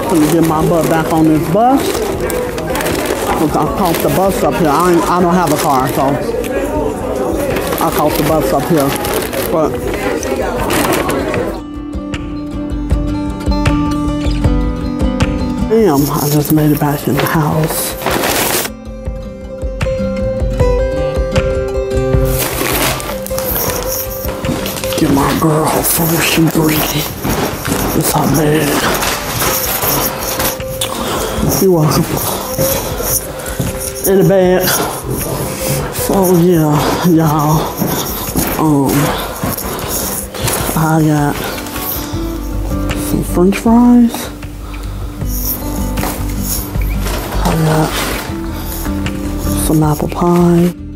gonna get my butt back on this bus. Cause I caught the bus up here. I don't have a car, so I caught the bus up here. But damn, I just made it back in the house. Get my girl her food, she greedy. It's her bed. You're welcome. In the bed. So yeah, y'all. I got some French fries. I got some apple pie.